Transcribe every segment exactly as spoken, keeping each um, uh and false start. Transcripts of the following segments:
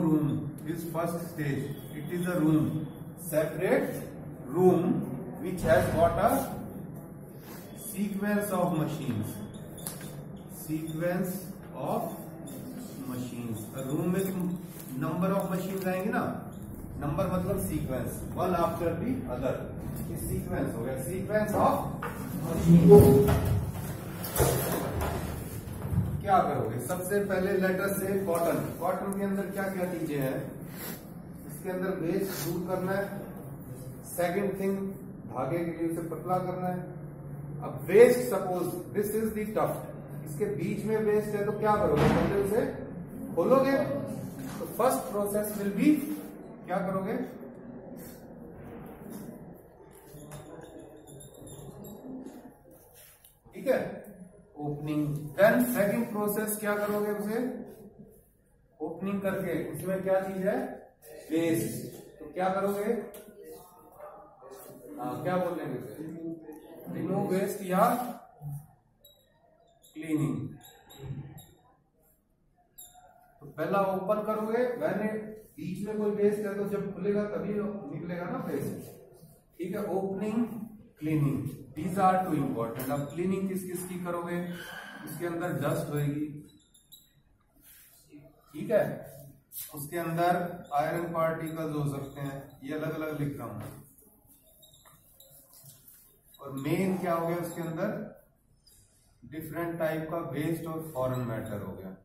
room is first stage. It is a room, separate room which has got a sequence of machines. Sequence of machines. Room में number of machine आएंगे ना, number मतलब sequence, one after the other, sequence हो गया, sequence of machine. क्या करोगे? सबसे पहले लेटर से कॉटन। कॉटन के अंदर क्या क्या चीजें हैं? इसके अंदर वेस्ट दूर करना है। सेकंड थिंग, धागे के लिए उसे पतला करना है। अब waste, suppose this is the tuft, इसके बीच में वेस्ट है तो क्या करोगे? पहले उसे खोलोगे। तो फर्स्ट प्रोसेस विल बी, क्या करोगे? ठीक है, ओपनिंग। देन सेकंड प्रोसेस क्या करोगे? उसे ओपनिंग करके उसमें क्या चीज है? वेस्ट। तो क्या करोगे? हाँ, क्या बोलेंगे उसे? रिमूव वेस्ट या क्लीनिंग। तो पहला ओपन करोगे, मैंने बीच में कोई वेस्ट है तो जब खुलेगा तभी निकलेगा ना वेस्ट। ठीक है, opening, cleaning, these are two important. अब क्लीनिंग किस किस की करोगे? उसके अंदर डस्ट होगी, ठीक है, उसके अंदर आयरन पार्टिकल्स हो सकते हैं, ये अलग अलग लिख रहा हूं। और मेन क्या हो गया? उसके अंदर डिफरेंट टाइप का वेस्ट और फॉरेन मैटर हो गया।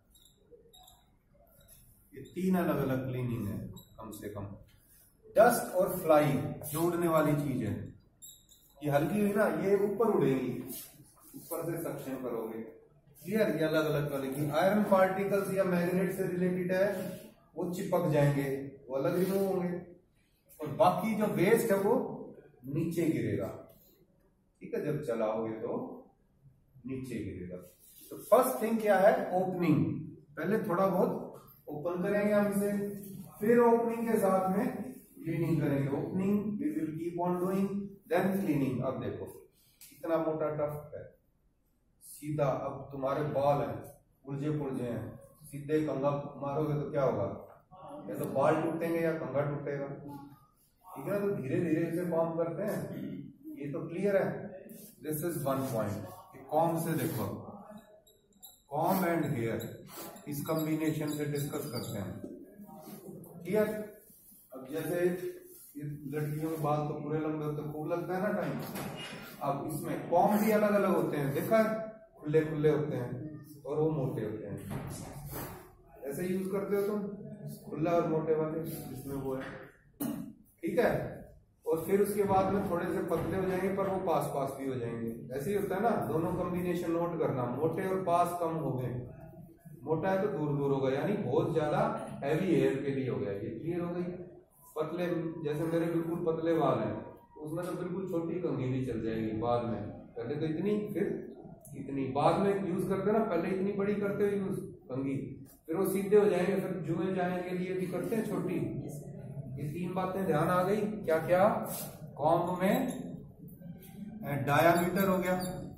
ये तीन अलग अलग क्लीनिंग है कम से कम। डस्ट और फ्लाई, जो उड़ने वाली चीज है, ये हल्की हुई ना, ये ऊपर उड़ेगी, ऊपर से सक्शन करोगे। क्लियर? ये अलग अलग क्वालिटी। आयरन पार्टिकल्स या मैग्नेट से रिलेटेड है, वो चिपक जाएंगे, वो अलग रिमूव होंगे। और बाकी जो वेस्ट है वो नीचे गिरेगा। ठीक है, जब चलाओगे तो नीचे गिरेगा। तो फर्स्ट थिंग क्या है? ओपनिंग। पहले थोड़ा बहुत ओपन करेंगे हम इसे, फिर ओपनिंग के साथ में क्लीनिंग करेंगे। Opening we will keep on doing, then cleaning. अब देखो इतना मोटा टफ है, सीधा। अब तुम्हारे बाल हैं, उलझे पुलझे हैं, सीधे कंघा मारोगे तो क्या होगा? या तो बाल टूटेंगे या कंघा टूटेगा। ठीक है, तो धीरे धीरे इसे फॉर्म करते हैं। ये तो क्लियर है। This is one point. Comb से देखो, कॉम एंड हेयर, इस कॉम्बिनेशन से डिस्कस करते हैं। क्लियर? अब जैसे लड़कियों के बाल तो पूरे लंबे होते, खूब लगता है ना टाइम। अब इसमें कॉम भी अलग अलग होते हैं, देखा? खुले खुले होते हैं और वो मोटे होते हैं। ऐसे यूज करते हो तुम, खुला और मोटे वाले, जिसमें वो है। ठीक है, और फिर उसके बाद में थोड़े से पतले हो जाएंगे पर वो पास पास भी हो जाएंगे। ऐसे ही होता है ना, दोनों कॉम्बिनेशन नोट करना। मोटे और पास कम हो गए, मोटा है तो दूर दूर होगा, यानी बहुत ज्यादा हैवी हेयर के लिए हो गया। ये क्लियर हो गई? पतले, जैसे मेरे बिल्कुल पतले बाल हैं, उसमें तो बिल्कुल छोटी कंघी भी चल जाएगी बाद में। पहले तो इतनी, फिर इतनी, बाद में यूज करते ना, पहले इतनी बड़ी करते हो यूज कंघी, फिर वो सीधे हो जाएंगे, फिर जुए जाने के लिए भी करते हैं छोटी। ये तीन बातें ध्यान आ गई। क्या क्या? कॉम्ब में डायामीटर हो गया,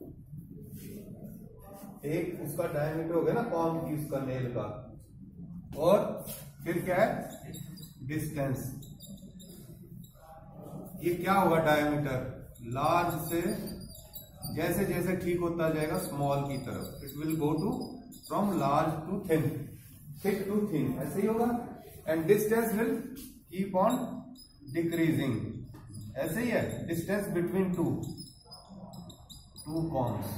एक उसका डायामीटर हो गया ना कॉम्ब की, उसका नेल का। और फिर क्या है? डिस्टेंस। ये क्या होगा? डायामीटर लार्ज से जैसे जैसे ठीक होता जाएगा स्मॉल की तरफ, it will go to from large to thin, thick to thin, ऐसे ही होगा। And distance will keep on decreasing, ऐसे ही है। Distance between two two combs,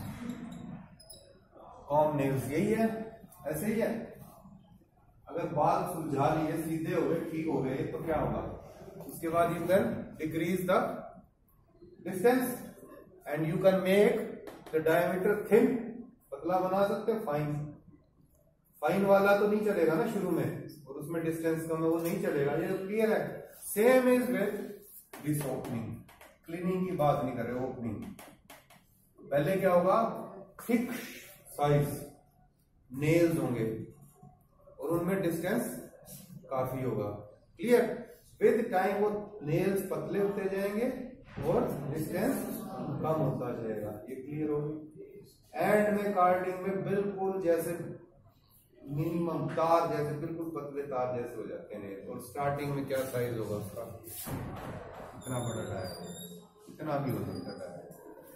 comb nails, यही है, ऐसे ही है। अगर बाल सुलझा लिए, सीधे हो गए, ठीक हो गए, तो क्या होगा? उसके बाद you can decrease the distance and you can make the diameter thin, पतला बना सकते हो। फाइन, फाइन वाला तो नहीं चलेगा ना शुरू में, और उसमें डिस्टेंस कम है, वो नहीं चलेगा। ये क्लियर है? Same is with this opening. Cleaning की बात नहीं कर रहे, ओपनिंग। पहले क्या होगा? थिक साइज नेल्स होंगे और उनमें डिस्टेंस काफी होगा। क्लियर? विद टाइम वो नेल्स पतले होते जाएंगे और डिस्टेंस कम होता जाएगा। ये क्लियर होगी? एंड में कार्डिंग में बिल्कुल जैसे मिनिमम तार जैसे, बिल्कुल पतले तार जैसे हो जाते हैं। और स्टार्टिंग में क्या साइज होगा उसका, इतना बड़ा टायर, इतना भी हो सकता है टायर,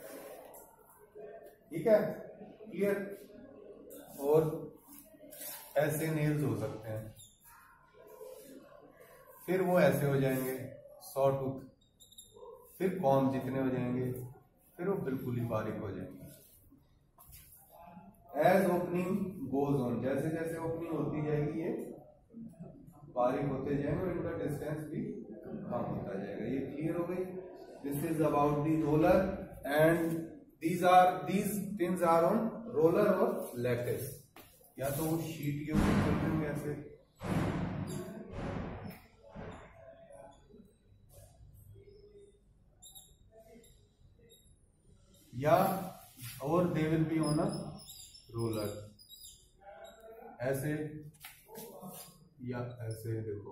ठीक है, क्लियर। और ऐसे नेल्स हो सकते हैं, फिर वो ऐसे हो जाएंगे सौ टूथ, फिर कॉम जितने हो जाएंगे, फिर वो बिल्कुल ही बारीक हो जाएंगे। एज ओपनिंग गोज ऑन, जैसे जैसे ओपनिंग होती जाएगी ये बारीक होते जाएंगे और इनका डिस्टेंस भी कम होता जाएगा। ये क्लियर हो गई। This is about the roller and these are these pins are on roller और लैटिस, या तो वो शीट के ऊपर चल देंगे ऐसे, या और they will be on a roller ऐसे या ऐसे। देखो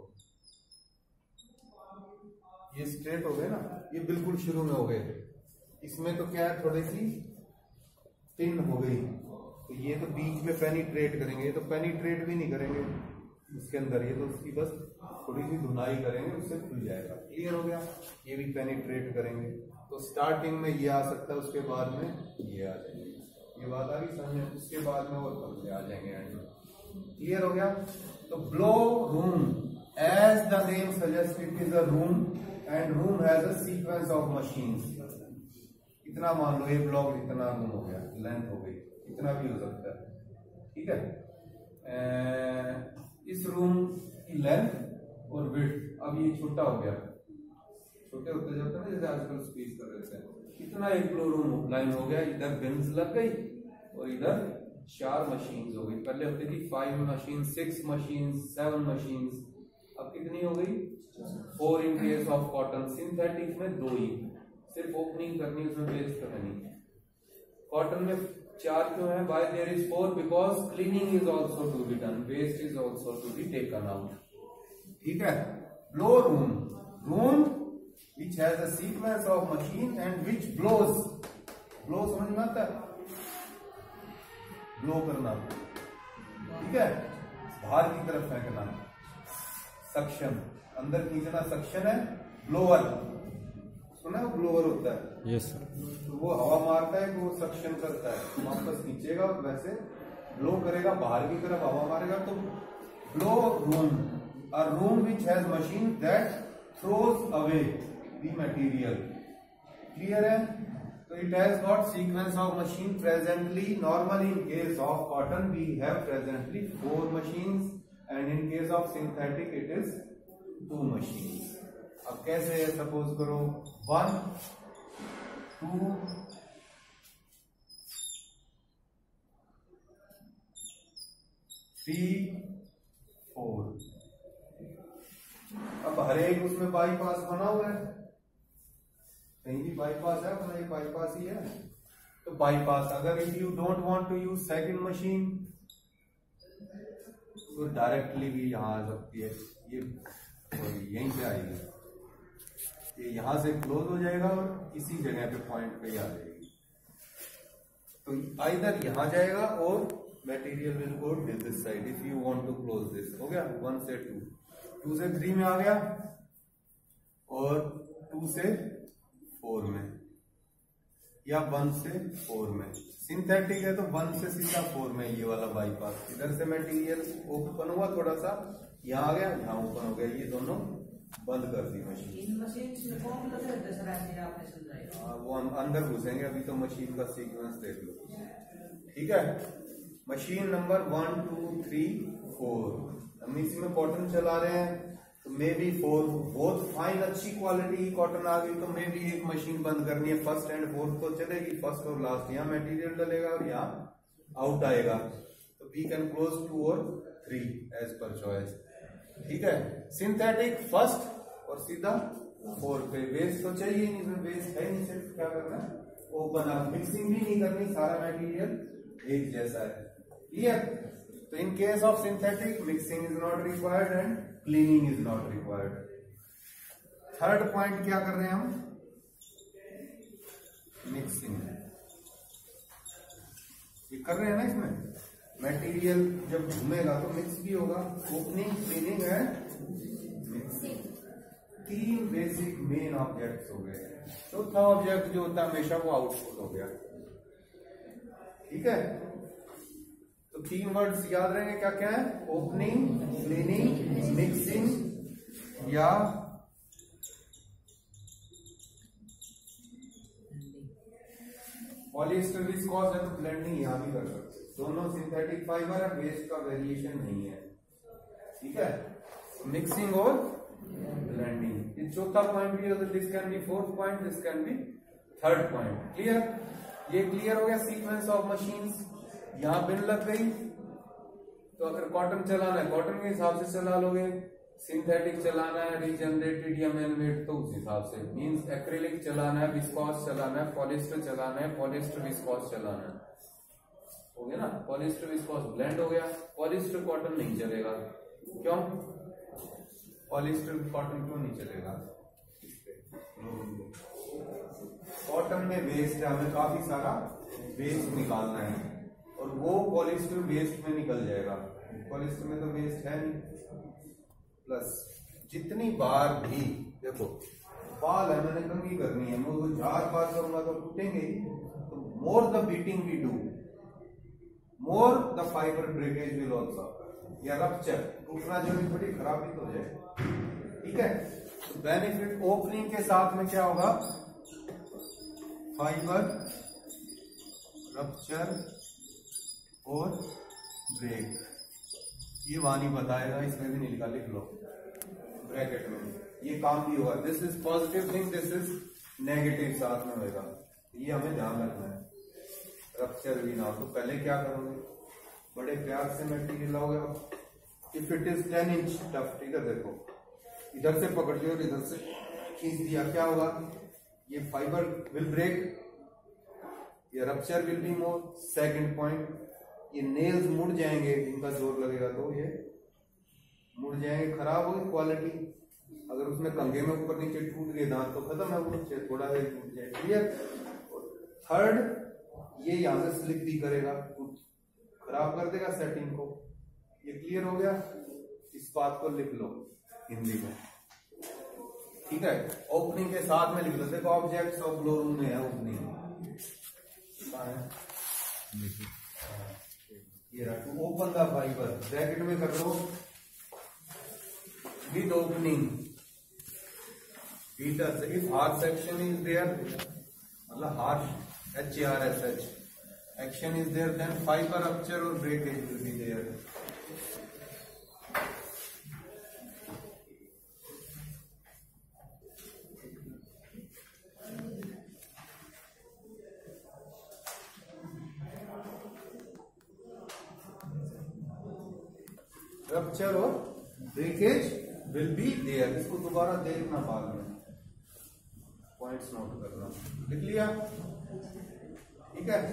ये स्ट्रेट हो गए ना, ये बिल्कुल शुरू में हो गए थे, इसमें तो क्या है थोड़ी सी पिन हो गई, तो ये तो बीच में पेनिट्रेट करेंगे, ये तो पेनिट्रेट भी नहीं करेंगे उसके अंदर, ये तो उसकी बस थोड़ी सी धुनाई करेंगे, उससे खुल जाएगा। क्लियर हो गया। ये भी पेनिट्रेट करेंगे, तो स्टार्टिंग में ये आ सकता है, उसके बाद में ये आ जाएंगे। ये बात आ गई समझ, उसके बाद में और पतले आ जाएंगे। क्लियर हो गया। तो blow room, as the name suggest, it is a room and room has a sequence of machines. इतना मान लो, ये ब्लॉक इतना रूम हो गया, लेंथ हो गई, इतना भी हो सकता है, ठीक है। ए, इस रूम की लेंथ और विड्थ, अब ये छोटा हो गया, छोटे होते जाते हैं ना, जैसे आजकल स्क्वीज कर देते हैं, इतना एक फ्लो रूम लाइन हो गया। इधर बिन्स लग गई और इधर चार मशीन्स हो गई। पहले होती थी five machine, six machine, seven machine, अब कितनी हो गई, four in case of cotton. Synthetic में दो ही, सिर्फ ओपनिंग करनी, उसमें वेस्ट करनी। कॉटन में चार क्यों है, by there is four because cleaning is also to be done, waste is also to be taken out, ठीक है। Blow room, room which has a sequence of machine and which blows, blow समझ में आता है, blow करना, ठीक है, बाहर की तरफ फेंकना, सक्शन, अंदर खींचना सक्शन है, ब्लोअर सुना है, ब्लोअर होता है, यस सर, तो वो हवा मारता है, वो सक्शन करता है, वापस खींचेगा, वैसे ब्लो करेगा, बाहर की तरफ हवा मारेगा। तो blow room, a room which has machine that throws away the material, clear है। तो it has got sequence of machine presently. Normally in case of cotton we have presently four machines and in case of synthetic it is two machines. अब कैसे है, suppose करो one two three four. अब हर एक उसमें bypass बना हुआ है, कहीं भी बाईपास है, अपना ये बाईपास ही है। तो बाईपास, अगर if you don't want to use second machine तो डायरेक्टली भी यहाँ आ सकती है, ये यहीं पे आएगी, ये यहां से क्लोज हो जाएगा और इसी जगह पे पॉइंट पे ही आ जाएगी। तो आइदर यहां जाएगा और material will go this side if you want to close this. हो गया, वन से टू, टू से थ्री में आ गया और टू से फोर में, या वन से फोर में। सिंथेटिक है तो वन से सीधा फोर में, ये वाला बाईपास। इधर से मटेरियल ओपन हुआ थोड़ा सा, यहाँ आ गया, यहाँ ओपन हो गया, ये दोनों बंद कर दी मशीन। हाँ, वो अंदर घुसेंगे, अभी तो मशीन का सीक्वेंस देख लो, ठीक है। Machine number one two three four, हम इसी में कॉटन चला रहे हैं, तो मे बी फोर बहुत फाइन अच्छी क्वालिटी की कॉटन आ गई, तो मे बी एक मशीन बंद करनी है, फर्स्ट एंड फोर्थ तो चलेगी, फर्स्ट और लास्ट यहाँ मटेरियल डलेगा और यहाँ आउट आएगा। तो वी कैन क्लोज टू और थ्री एज पर चॉइस, ठीक है। सिंथेटिक फर्स्ट और सीधा फोर पे, वेस्ट तो चाहिए नहीं, इसमें वेस्ट है नहीं, सिर्फ क्या करना है, ओपन अप, मिक्सिंग भी नहीं करनी, सारा मटेरियल एक जैसा है, क्लियर। तो in case of synthetic mixing is not required and cleaning is not required. Third point क्या कर रहे हैं हम, मिक्सिंग, ये कर रहे हैं ना इसमें, मटेरियल जब घूमेगा तो मिक्स भी होगा। ओपनिंग, क्लीनिंग एंड मिक्सिंग, तीन बेसिक मेन ऑब्जेक्ट्स हो गए। चौथा तो ऑब्जेक्ट जो होता है हमेशा वो आउटपुट हो गया। ठीक है, तो तीन वर्ड्स याद रहेंगे क्या क्या है? ओपनिंग, क्लीनिंग, मिक्सिंग या पॉलिएस्टर विस्कोस है तो ब्लेंडिंग यहां भी कर सकते हैं। दोनों सिंथेटिक फाइबर है, वेस्ट का वेरिएशन नहीं है। ठीक है, मिक्सिंग और ब्लेंडिंग, ये चौथा पॉइंट भी है। This can be fourth point, this can be third point. Clear? ये क्लियर हो गया सीक्वेंस ऑफ मशीन्स। यहां पिन लग गई तो अगर कॉटन चलाना है कॉटन के हिसाब से चला लोगे, सिंथेटिक चलाना है रिजनरेटेड या मैनमेड तो उस हिसाब से, मींस एक्रिलिक चलाना है, विस्कोस चलाना है, पॉलिएस्टर चलाना है, पॉलिएस्टर विस्कोस चलाना है, हो गया ना। पॉलिएस्टर विस्कोस ब्लेंड हो गया। पॉलिएस्टर कॉटन नहीं चलेगा। क्यों? पॉलिएस्टर कॉटन क्यों नहीं चलेगा? कॉटन में वेस्ट है, हमें काफी सारा वेस्ट निकालना है और वो पॉलिएस्टर वेस्ट में निकल जाएगा। पॉलिएस्टर में तो वेस्ट है नहीं। प्लस जितनी बार भी देखो बाल है, मैंने कंघी करनी है, मैं वो चार बार करूंगा तो टूटेंगे ही। तो more the beating we do, more the fibre breakage will also, या रप्चर, टूटना जो भी बड़ी खराबी तो है। ठीक है, तो बेनिफिट ओपनिंग के साथ में क्या होगा? फाइबर रप्चर और ब्रेक। ये वानी बताएगा, इसमें भी नहीं लिखा, लिख लो ब्रैकेट में, ये काम भी होगा। This is positive thing, this is negative साथ में होगा, ये हमें ध्यान रखना है। रप्चर भी ना हो तो पहले क्या करोगे? बड़े प्यार से मटेरियल लाओगे। If it is ten inch tuft, ठीक है, देखो इधर से पकड़ लियो, इधर से खींच दिया, क्या होगा? ये फाइबर विल ब्रेक, ये rupture will be more. Second point, ये नेल्स मुड़ जाएंगे, इनका जोर लगेगा तो ये मुड़ जाएंगे, खराब होगी क्वालिटी। अगर उसमें कंघे में ऊपर नीचे टूट गए दांत तो खत्म है, वो थोड़ा देर टूट जाए। क्लियर? थर्ड, ये यहां से स्लिप भी करेगा, खराब कर देगा सेटिंग को। ये क्लियर हो गया? इस बात को लिख लो हिंदी में। ठीक है, ओपनिंग के साथ में लिख लो। देखो ऑब्जेक्ट्स ऑफ ग्लोरूम में है ओपनिंग, ये रहा to open the fibre, bracket में कर लो with opening beater. If harsh section is there, मतलब harsh H A R S H action is there, then fibre rupture और breakage will be there. Rupture और breakage will be there. इसको दोबारा देखना बाद में, पॉइंट्स नोट करना। लिख लिया? ठीक है,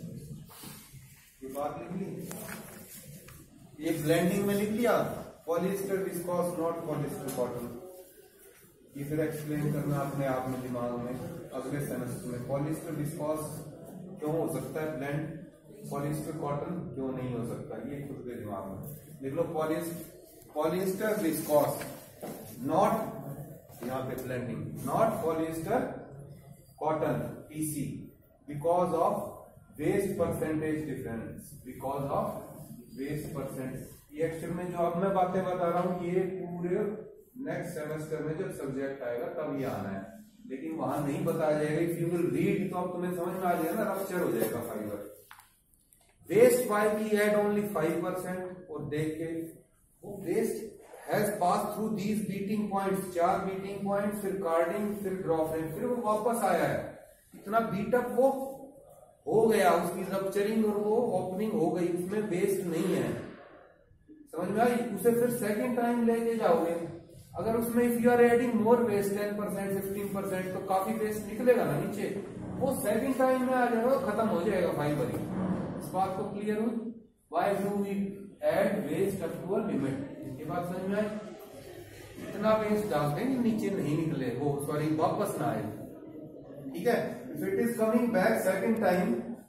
ये बात लिख ली। ये ब्लेंडिंग में लिख लिया, polyester viscose not polyester cotton. ये फिर एक्सप्लेन करना अपने आप में दिमाग में अगले सेमेस्टर में। पॉलिएस्टर विस्कोस क्यों हो सकता है ब्लेंड, पॉलिएस्टर कॉटन क्यों नहीं हो सकता, ये खुद के दिमाग में लिख लो। पॉलिएस्टर विस्कोस नॉट, यहाँ पे blending, not polyester cotton PC because of waste percentage difference, because of waste percent. ये एक्चुअल में जो अब मैं बातें बता रहा हूं ये पूरे नेक्स्ट सेमेस्टर में जब सब्जेक्ट आएगा तब ये आना है, लेकिन वहां नहीं बताया जाएगा। इफ यू विल रीड तो अब तुम्हें समझ में आ जाएगा ना, रप्चर हो जाएगा fibre. Waste why we add only five percent, और देख के वो waste has pass through these beating points, चार बीटिंग पॉइंट्स, फिर कार्डिंग, फिर ड्रॉपिंग, फिर वो वापस आया है। इतना बीटअप वो हो गया, उसकी रप्चरिंग और वो ओपनिंग हो गई, उसमें वेस्ट नहीं है। समझ में आई? उसे फिर सेकेंड टाइम लेके जाओगे, अगर उसमें if you are adding more waste ten percent fifteen percent तो काफी वेस्ट निकलेगा ना नीचे, वो सेकेंड टाइम में आ जाएगा, खत्म हो जाएगा फाइबर। इस बात को क्लियर हुई? Why do we add waste up to a limit, ये बात समझ में आई? इतना वेस्ट डालते हैं कि नीचे नहीं निकले, वो सॉरी वापस ना आए। ठीक है, if it is coming back second time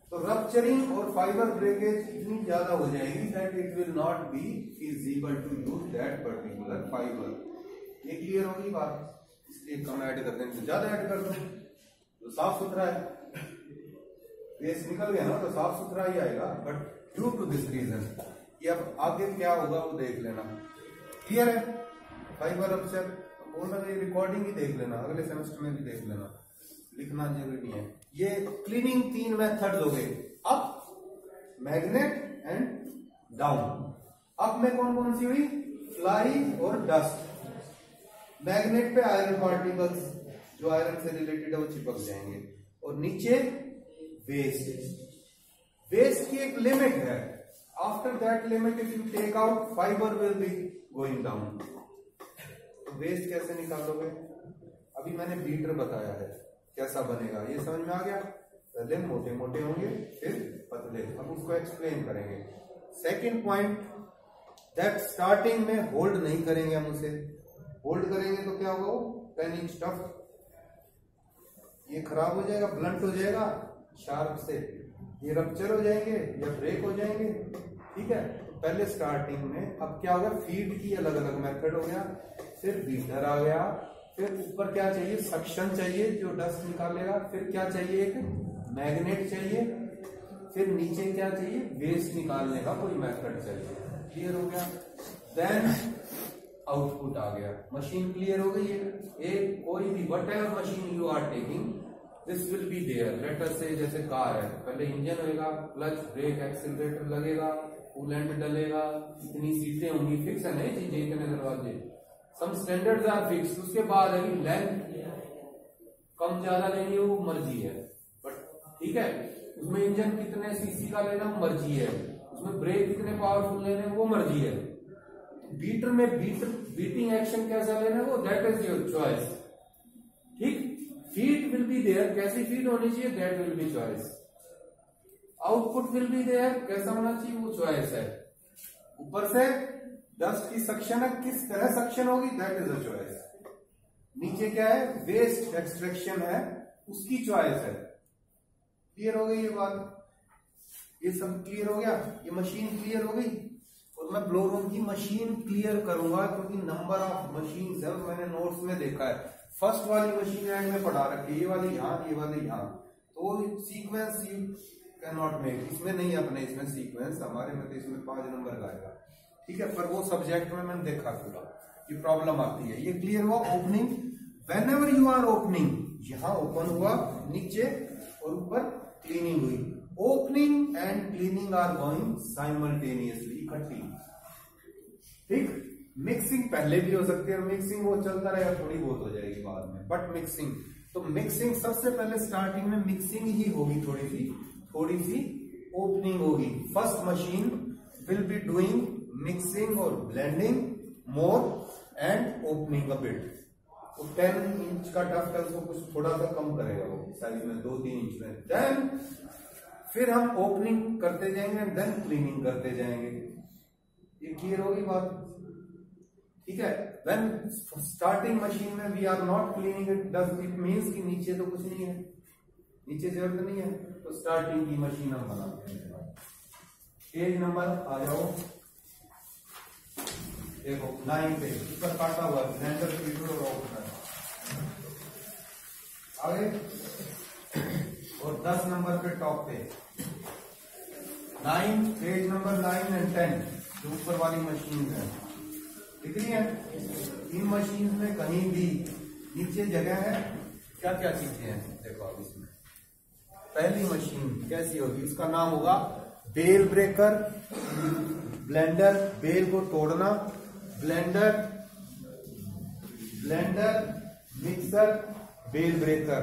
तो रप्चरिंग और फाइबर ब्रेकेज इतनी ज्यादा हो जाएगी that it will not be feasible to use that particular fibre. ये क्लियर होगी बात? इसलिए कम ऐड कर दें तो ज्यादा ऐड कर दो, तो साफ सुथरा है, वेस्ट निकल गया ना तो साफ सुथरा ही आएगा। But due to this reason ये अब आगे क्या होगा वो देख लेना। क्लियर है? फाइबर रप्चर बोल रहा रिकॉर्डिंग ही देख लेना, अगले सेमेस्टर में भी देख लेना, लिखना जरूरी नहीं है। ये क्लीनिंग तीन मेथड हो गए, up, magnet and down. Up में कौन कौन सी हुई? फ्लाई और डस्ट। मैग्नेट पे आयरन पार्टिकल्स जो आयरन से रिलेटेड है वो चिपक जाएंगे, और नीचे वेस्ट। वेस्ट की एक लिमिट है, after that limit if you take out fibre will be going down. तो वेस्ट कैसे निकालोगे? अभी मैंने बीटर बताया है कैसा बनेगा, ये समझ में आ गया? पहले मोटे मोटे होंगे फिर पतले, अब उसको एक्सप्लेन करेंगे। सेकंड पॉइंट दैट स्टार्टिंग में होल्ड नहीं करेंगे हम उसे, होल्ड करेंगे तो क्या होगा? वो पेन इंच टफ, ये खराब हो जाएगा, ब्लंट हो जाएगा शार्प से, ये रप्चर हो जाएंगे या ब्रेक हो जाएंगे। ठीक है, तो पहले स्टार्टिंग में अब क्या होगा? फीड की अलग अलग मेथड हो गया, फिर बीटर आ गया, फिर ऊपर क्या चाहिए? सक्शन चाहिए जो डस्ट निकालेगा, फिर क्या चाहिए? एक मैग्नेट चाहिए, फिर नीचे क्या चाहिए? वेस्ट निकालने का कोई मेथड चाहिए। क्लियर हो गया? देन आउटपुट आ गया, मशीन क्लियर हो गई है। एक कोई भी whatever machine you are taking this will be there. Let us से जैसे कार है, पहले इंजन होगा, क्लच, ब्रेक, एक्सीलरेटर लगेगा, कूलेंट डलेगा, इतनी सीटें होंगी, फिक्स है नहीं चीजें, इतने दरवाजे, सम स्टैंडर्ड्स आर फिक्स। उसके बाद अभी लेंथ कम ज्यादा लेनी है वो मर्जी है, बट ठीक है, उसमें इंजन कितने सीसी का लेना वो मर्जी है, उसमें ब्रेक कितने पावरफुल लेने वो मर्जी है। बीटर में बीटर बीटिंग एक्शन कैसा लेना वो दैट इज योर चॉइस। ठीक, फीड विल बी देयर, कैसी फीड होनी चाहिए that will be choice. Output will be there, कैसा होना चाहिए वो चॉइस है। ऊपर से डस्ट की सक्शन है, किस तरह सक्शन होगी दैट इज अ चॉइस। नीचे क्या है? वेस्ट एक्सट्रैक्शन है, उसकी चॉइस है। क्लियर हो गई ये बात? ये सब क्लियर हो गया? ये मशीन क्लियर हो गई? और मैं ब्लो रूम की मशीन क्लियर करूंगा क्योंकि नंबर ऑफ मशीन है, मैंने नोट्स में देखा है। फर्स्ट वाली मशीन एंड में पढ़ा रखी है, ये वाली यहाँ, ये वाली यहाँ, तो sequence you can not make. इसमें नहीं अपने, इसमें सीक्वेंस हमारे में तो इसमें पांच नंबर का आएगा। ठीक है, पर वो सब्जेक्ट में मैंने देखा पूरा, ये प्रॉब्लम आती है। ये क्लियर हुआ? Opening, whenever you are opening, यहां ओपन हुआ, नीचे और ऊपर क्लीनिंग हुई। Opening and cleaning are going simultaneously, इकट्ठी। ठीक, मिक्सिंग पहले भी हो सकती है, मिक्सिंग वो चलता रहेगा, थोड़ी बहुत हो जाएगी बाद में, बट मिक्सिंग तो मिक्सिंग सबसे पहले स्टार्टिंग में मिक्सिंग ही होगी, थोड़ी सी थोड़ी सी ओपनिंग होगी। First machine will be doing mixing और blending more and opening a bit. तो टेन इंच का टफ है, उसको कुछ थोड़ा सा कम करेगा वो साइज में, दो तीन इंच में। देन फिर हम ओपनिंग करते जाएंगे, देन क्लीनिंग करते जाएंगे। ये क्लियर होगी बात? ठीक है, व्हेन स्टार्टिंग मशीन में we are not cleaning it, does it means कि नीचे तो कुछ नहीं है, नीचे जरूरत नहीं है, तो स्टार्टिंग की मशीन हम बनाते हैं। पेज नंबर आ जाओ, देखो नाइन पे ऊपर काटा हुआ ब्लेंडर फीडर और ओपनर आगे, और दस नंबर पे टॉप पे nine, page number nine and ten जो ऊपर वाली मशीन है, दिख रही है? इन मशीन में कहीं भी नीचे जगह है, क्या क्या चीजें हैं देखो अब इसमें। पहली मशीन कैसी होगी? इसका नाम होगा बेल ब्रेकर, ब्लेंडर, बेल को तोड़ना, blender, blender, mixer, bale breaker.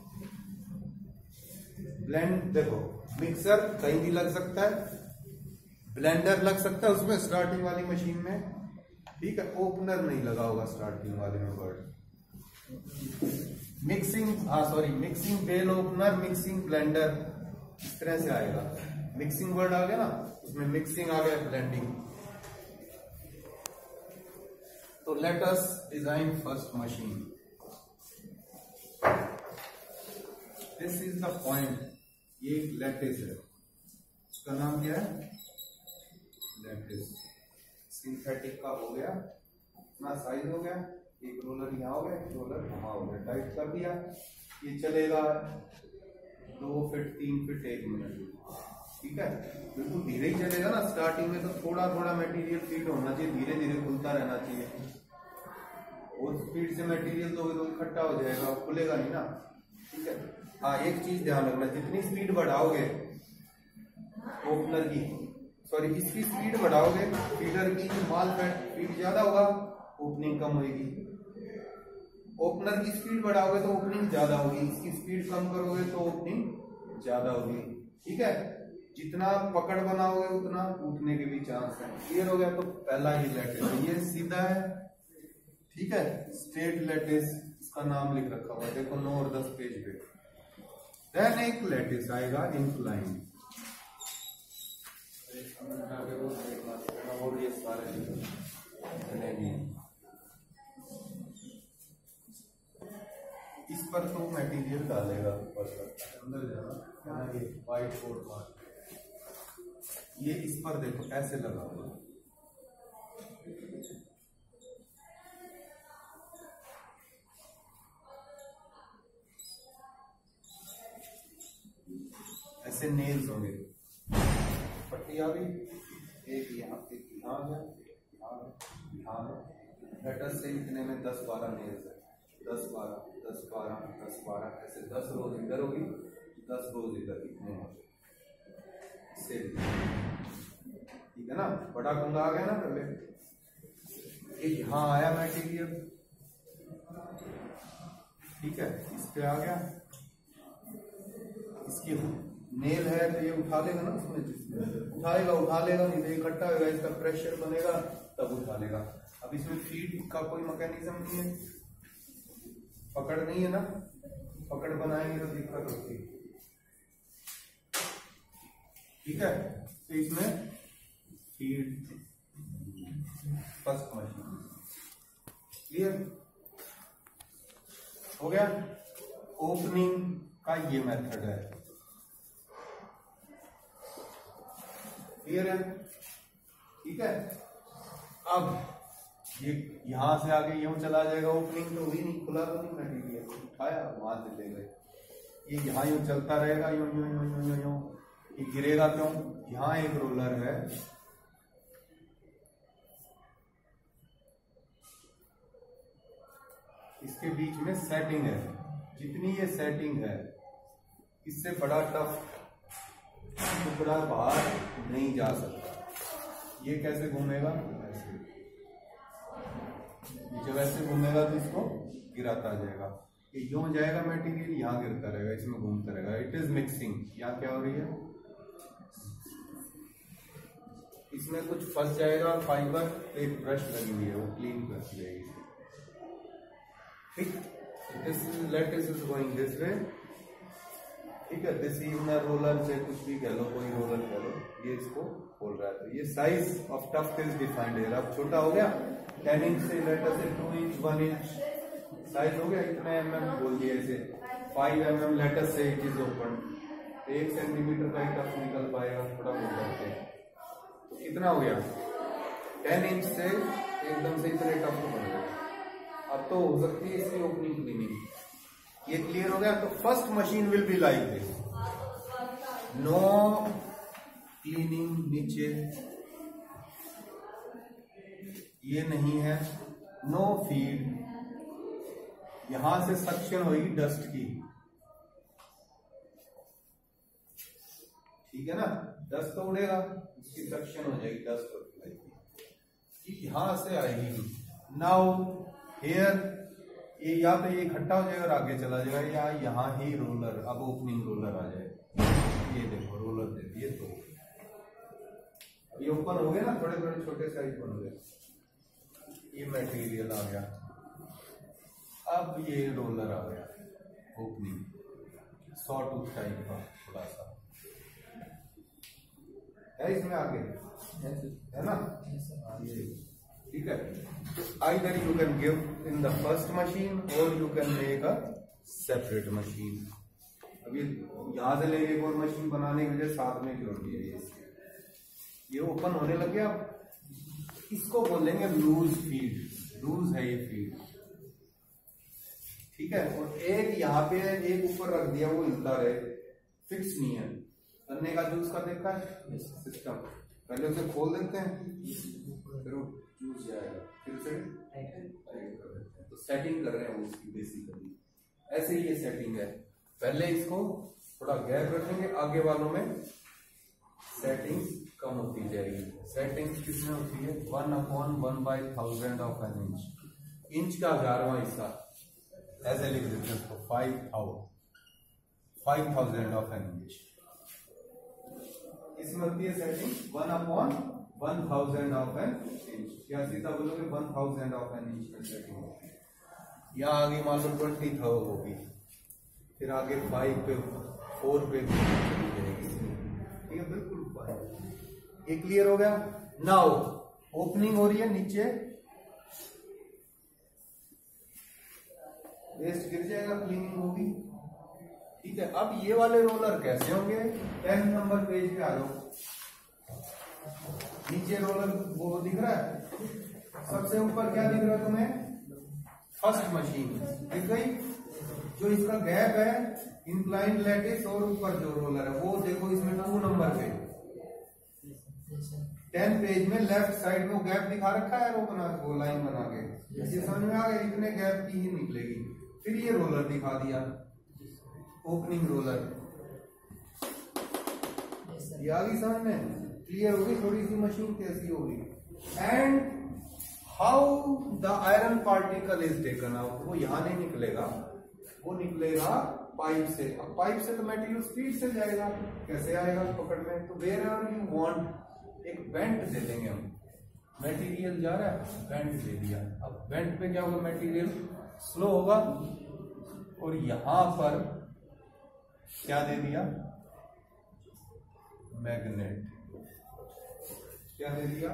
Blend देखो, मिक्सर कहीं भी लग सकता है, ब्लेंडर लग सकता है उसमें स्टार्टिंग वाली मशीन में, ठीक है। ओपनर नहीं लगा होगा स्टार्टिंग वाले में वर्ड। मिक्सिंग, हाँ sorry, mixing bale opener, mixing blender, इस तरह से आएगा। मिक्सिंग वर्ड आ गया ना, उसमें मिक्सिंग आ गया, ब्लेंडिंग। तो let us design first machine. This is the point ये एक लैटिस है, उसका नाम क्या है? लैटिस। सिंथेटिक का हो गया, इतना साइज हो गया, एक रोलर यहाँ हो गया, एक रोलर वहां हो गया, टाइट कर दिया। ये चलेगा दो फीट तीन फीट एक मिनट, ठीक है। बिल्कुल धीरे ही चलेगा ना, स्टार्टिंग में तो थोड़ा थोड़ा मटेरियल फीड होना चाहिए, धीरे धीरे खुलता रहना चाहिए। और स्पीड से मटेरियल दोगे तो इकट्ठा हो जाएगा, खुलेगा नहीं ना, ठीक है। हाँ, एक चीज ध्यान रखना, जितनी स्पीड बढ़ाओगे ओपनर की, सॉरी इसकी स्पीड बढ़ाओगे, फीडर की माल फीड ज्यादा होगा, ओपनिंग कम होगी। ओपनर की स्पीड बढ़ाओगे तो ओपनिंग ज्यादा होगी, इसकी स्पीड कम करोगे तो ओपनिंग ज्यादा होगी, ठीक है। जितना पकड़ बनाओगे उतना टूटने के भी चांस है। क्लियर हो गया? तो पहला ही लैटिस, ये सीधा है, ठीक है, स्ट्रेट लैटिस, इसका नाम लिख रखा हुआ है, देखो नौ और दस पेज पे। देन एक लैटिस आएगा इंक्लाइन, और ये सारे इस पर तो मटेरियल डालेगा ऊपर तक, अंदर जाना, ये वाइट बोर्ड मार्क, ये इस पर देखो ऐसे लगा हुआ, ऐसे नेल्स होंगे, पट्टी आ गई, एक यहाँ एक यहाँ है, यहाँ यहाँ है, लेटर से इतने में दस बारह नेल्स है, दस बारह दस बारह दस बारह ऐसे दस रोज इधर होगी, दस रोज इधर, इतने से, ठीक है ना। बड़ा कुंदा आ गया ना पहले, एक यहाँ आया मटेरियल, ठीक है, इस पे आ गया, इसकी नेल है तो ये उठा लेगा ना, उसमें उठाएगा उठा लेगा, नहीं तो इकट्ठा होगा, इसका प्रेशर बनेगा तब उठा लेगा। अब इसमें फीड का कोई मैकेनिज्म नहीं है, पकड़ नहीं है ना, पकड़ बनाएंगे तो दिक्कत होती है, ठीक है। तो इसमें फीड फर्स्ट मशीन, क्लियर हो गया। ओपनिंग का ये मेथड है, क्लियर है, ठीक है। अब ये यहां से आगे यूं चला जाएगा, ओपनिंग तो हुई नहीं, खुला तो नहीं मटेरियल, उठाया वहां से ले गए, ये यहाँ यूं चलता रहेगा, यूं यूं यूं यूं यूं यूं, ये गिरेगा क्यों? यहाँ एक रोलर है, इसके बीच में सेटिंग है, जितनी ये सेटिंग है इससे बड़ा टफ टुकड़ा बाहर नहीं जा सकता। ये कैसे घूमेगा? ऐसे, जब ऐसे घूमेगा तो इसको गिराता जाएगा, ये यूं जाएगा मटेरियल, यहाँ गिरता रहेगा, इसमें घूमता रहेगा। It is mixing. यहाँ क्या हो रही है? इसमें कुछ फंस जाएगा फाइबर, एक ब्रश लगी हुई है वो क्लीन कर जाएगी, ठीक। This lattice is going this way, ठीक है। दिस इज रोलर से कुछ भी कह लो, कोई रोलर कह लो, ये इसको खोल रहा है। तो ये size of tuft is defined है। अब छोटा हो गया, टेन इंच से लेटर से two inch one inch size हो गया, इतना एम एम बोल दिया इसे, फाइव एम एम लेटर से इट इज ओपन, एक सेंटीमीटर का ही टफ्ट निकल पाएगा थोड़ा बहुत करके। तो कितना हो गया? टेन इंच से एकदम से इतने टफ्ट बन गए। अब तो हो सकती है इसकी ओपनिंग क्लीनिंग। ये क्लियर हो गया। तो first machine will be like this, no cleaning नीचे, ये नहीं है, नो फीड, यहां से सक्शन होगी डस्ट की, ठीक है ना। डस्ट तो उड़ेगा, उसकी सक्शन हो जाएगी डस्ट की, यहां से आएगी। नाउ हेयर, ये या तो ये इकट्ठा हो जाएगा और आगे चला जाएगा, या यहाँ ही रोलर, अब ओपनिंग रोलर आ जाए। ये देखो रोलर दे दिए, तो ये ओपन हो गए ना, थोड़े थोड़े छोटे साइज बन गए, ये मटेरियल आ गया। अब ये रोलर आ गया, ओपनिंग सॉ टूथ टाइप का थोड़ा सा है इसमें आगे, है ना, ये ठीक है। Either you can give in the first machine or you can make a separate machine. अभी यहाँ से लेके एक और मशीन बनाने के लिए साथ में जोड़ दिया ये ये ओपन होने लग गया। इसको बोलेंगे लूज फीड, लूज है ये फीड, ठीक है। और एक यहाँ पे एक ऊपर रख दिया, वो हिलता रहे, फिक्स नहीं है। करने का जो उसका देखा है सिस्टम, पहले उसे खोल देते हैं फिर वो जूस जाएगा, फिर से टाइट कर देते हैं। तो सेटिंग कर रहे हैं उसकी बेसिकली, ऐसे ही ये सेटिंग है। पहले इसको थोड़ा गैप रखेंगे, आगे वालों में सेटिंग कम होती जाएगी। सेटिंग किसमें होती है? One upon one by thousand of an inch, inch का ग्यारहवां हिस्सा, ऐसे लिख देते हैं उसको, five thousand five thousand of an inch. इसमें होती है setting one upon one thousand of an inch, या सीधा बोलोगे one thousand of an inch में सेटिंग होती है। या आगे मान लो ट्वेंटी थाउजेंड होगी, फिर आगे फाइव पे फोर पे चली जाएगी, ठीक है, बिल्कुल फाइव। ये क्लियर हो गया। नाउ ओपनिंग हो रही है, नीचे वेस्ट गिर जाएगा, क्लीनिंग होगी, ठीक है। अब ये वाले रोलर कैसे होंगे? टेन नंबर पेज पे आ जाओ, नीचे रोलर वो दिख रहा है, सबसे ऊपर क्या दिख रहा है तुम्हें? फर्स्ट मशीन दिख गई। जो इसका गैप है इंक्लाइन लैटिस और ऊपर जो रोलर है वो देखो, इसमें टू नंबर पे टेन पेज में लेफ्ट साइड में वो गैप दिखा रखा है, वो बना वो लाइन बना के, ये समझ में आ गया, इतने गैप की ही निकलेगी। फिर ये रोलर दिखा दिया, ओपनिंग रोलर, ये आ गई समझ में, क्लियर होगी थोड़ी सी मशीन कैसी होगी। And how the iron particle is taken out, वो यहां नहीं निकलेगा, वो निकलेगा पाइप से। अब पाइप से तो मटेरियल स्पीड से जाएगा, कैसे आएगा पकड़ में? तो वेयर एवर यू वांट एक बेंट दे देंगे हम, मटेरियल जा रहा है, बेंट दे दिया। अब बेंट पे क्या होगा? मटेरियल स्लो होगा, और यहां पर क्या दे दिया? मैग्नेट। क्या दे दिया?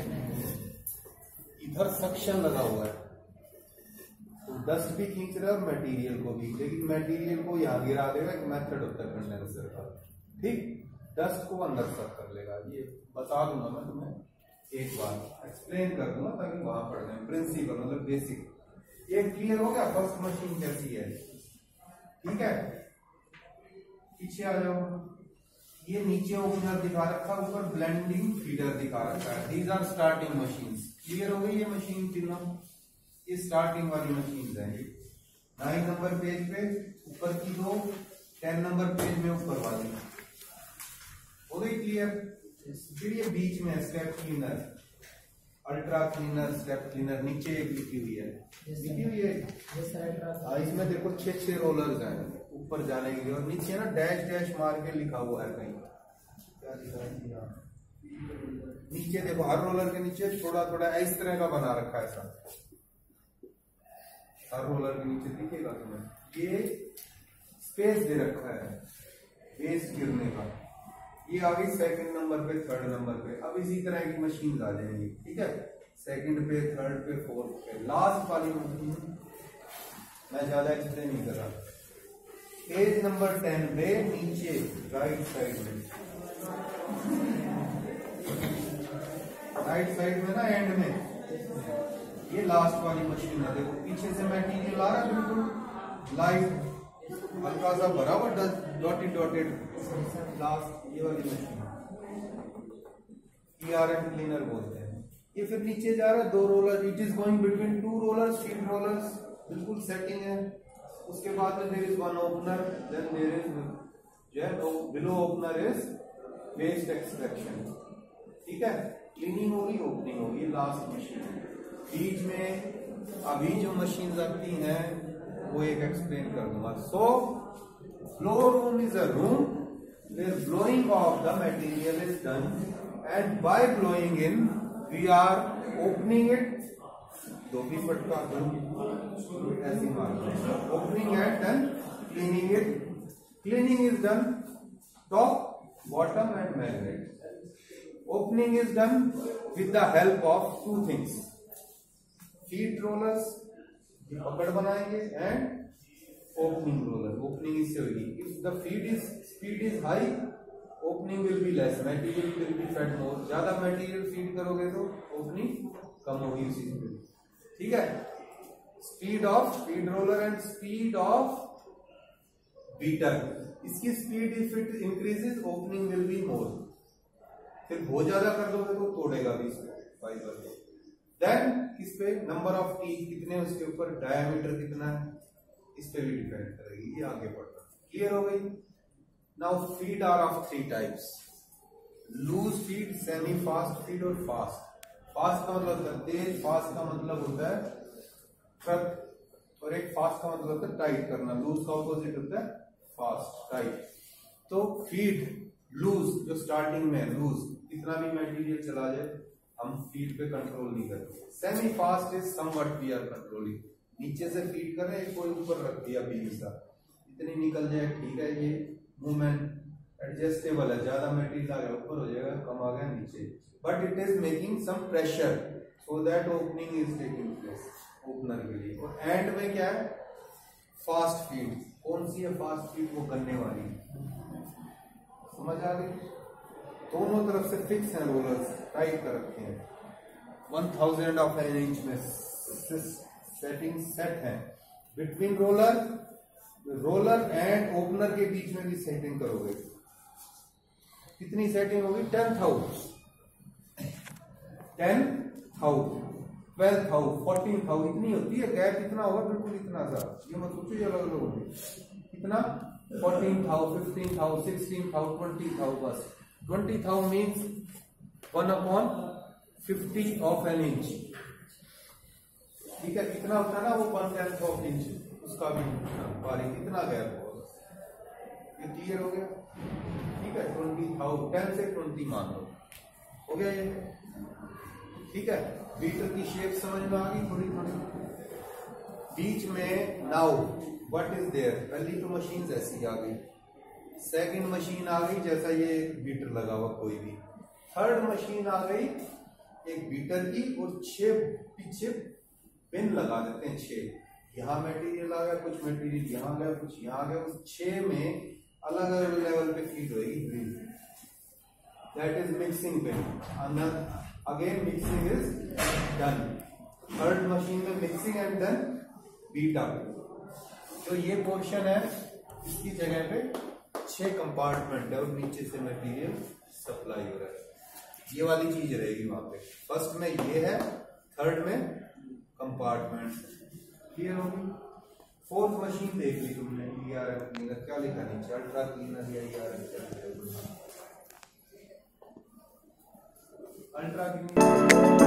इधर सक्शन लगा हुआ है, तो डस्ट भी खींच रहा है और मटेरियल को भी, लेकिन मटेरियल को यहां गिरा देगा, एक मेथड होता है कंडेंसर का, ठीक। डस्ट को अंदर सक कर लेगा, ये बता दूंगा मैं तुम्हें, एक बार एक्सप्लेन कर दूंगा ताकि वहां पढ़ लें। प्रिंसिपल मतलब बेसिक, ये क्लियर हो गया। फर्स्ट मशीन कैसी है, ठीक है। पीछे आ जाओ, ये नीचे ओपनर दिखा रखा, ऊपर ब्लेंडिंग फीडर दिखा रखा है। These are starting machines. Clear हो गई ये मशीन तीनों, ये स्टार्टिंग वाली मशीन है। ये नाइन नंबर पेज पे ऊपर की दो, टेन नंबर पेज में ऊपर वाली हो गई क्लियर। फिर ये बीच में step cleaner, ultra cleaner, step cleaner, नीचे एक लिखी हुई है, लिखी हुई है। इसमें देखो छह छह रोलर्स हैं ऊपर जाने के लिए, और नीचे ना डैश डैश मार के लिखा हुआ है कहीं, क्या लिखा है नीचे देखो, हर रोलर के नीचे थोड़ा थोड़ा इस तरह का बना रखा है सब, हर रोलर के नीचे दिखेगा तुम्हें, ये स्पेस दे रखा है बेस गिरने का। ये आ गई सेकंड नंबर पे, थर्ड नंबर पे। अब इसी तरह की मशीन आ जाएंगी, ठीक है, सेकंड पे, थर्ड पे, फोर्थ पे। लास्ट वाली मशीन मैं ज्यादा एक्सप्लेन नहीं कर रहा। पेज नंबर टेन पे नीचे राइट साइड में, राइट साइड में ना एंड में, ये लास्ट वाली मशीन है। देखो पीछे से मटेरियल आ रहा है, बिल्कुल लाइट हल्का सा भरा हुआ डॉटेड डॉटेड, लास्ट ये वाली machine E R M cleaner बोलते हैं। ये फिर नीचे जा रहा है, दो roller, it is going between two rollers, feed rollers, बिल्कुल सेटिंग है। उसके बाद में there is one opener, then there is जो below opener is waste extraction, ठीक है। क्लीनिंग होगी, ओपनिंग होगी, लास्ट मशीन। बीच में अभी जो मशीन आती हैं वो एक एक्सप्लेन कर दूंगा। So blow room is a room where blowing of the material is done, and by blowing in we are opening it, दो भी फटका ऐसी मारना, opening it and cleaning it. Cleaning is done top, bottom and magnet. Opening is done with the help of two things, feed rollers पकड़ बनाएंगे and opening roller, opening इससे होगी। If the feed is speed is high, opening will be less, material will be fed more. ज्यादा material feed करोगे तो opening कम होगी उसी speed, ठीक है। Speed of feed roller and speed of beater, इसकी speed if it increases opening will be more. फिर बहुत ज्यादा कर दोगे तो तोड़ेगा भी इसको फाइबर को। देन इस पे नंबर ऑफ टीथ कितने, उसके ऊपर डायमीटर कितना है, इस पे भी डिपेंड करेगी। ये आगे बढ़ता, क्लियर हो गई। Now feed are of three types, loose feed, semi fast feed और फास्ट। फास्ट का मतलब होता है तेज, फास्ट का मतलब होता है ट्रक, और एक फास्ट का मतलब होता है टाइट करना। लूज का ऑपोजिट होता है फास्ट, टाइट। तो फीड लूज, जो स्टार्टिंग में लूज, कितना भी मटेरियल चला जाए हम फीड पे कंट्रोल नहीं करते। Semi fast is something we are controlling, नीचे से फीड कर रहे हैं, कोई ऊपर रख दिया बीच सा, इतनी निकल जाए ठीक है। ये मूवमेंट एडजस्टेबल है, ज्यादा मटेरियल आ गया ऊपर हो जाएगा, कम आ गया नीचे, but it is making some pressure so that opening is taking place opener के लिए। और एंड में क्या है, फास्ट फीड। कौन सी है फास्ट फीड, वो करने वाली, समझ आ गई। दोनों तरफ से फिक्स है रोलर्स, टाइट कर रखे हैं। One thousand of an inch में सेटिंग सेट है। Between roller roller and opener के बीच में भी सेटिंग करोगे, कितनी सेटिंग होगी, ten thousand ten thousand twelve thousand fourteen thousand इतनी होती है। गैप इतना होगा, बिल्कुल इतना सा, ये मत सोचो ये अलग अलग होगी। कितना, fourteen thousand fifteen thousand sixteen thousand twenty thousand बस। Twenty thousand means one upon fifty of an inch, ठीक है। कितना होता है ना वो वन टेंथ ऑफ इंच, उसका भी बारीक इतना गैप होगा। ये क्लियर हो गया, ठीक है। ट्वेंटी थाउजेंड टेन से ट्वेंटी मान लो, हो गया ये, ठीक है। बीटर की शेप समझ में आ गई थोड़ी थोड़ी। बीच में नाउ व्हाट इज देयर, पहली तो मशीन ऐसी आ गई, सेकंड मशीन आ गई जैसा ये बीटर लगा हुआ कोई भी, थर्ड मशीन आ गई एक बीटर की, और छह पीछे पिन लगा देते हैं, छह। यहाँ मटेरियल आ गया, कुछ मटेरियल यहाँ गया, कुछ यहाँ गया, उस छह में अलग अलग लेवल पे फीड होगी drill, that is mixing pin. Again mixing is done, third machine में mixing and then beat up. जो ये पोर्शन है इसकी जगह पे छह कंपार्टमेंट है और नीचे से मटेरियल सप्लाई हो रहा है, ये वाली चीज रहेगी वहां पे। फर्स्ट में ये है, थर्ड में कंपार्टमेंट, क्लियर होगी। फोर्थ मशीन देख ली तुमने, ई आर एफ क्लीनर, क्या लिखा नीचे, अल्ट्रा क्लीनर या E R F, ultra cleaner.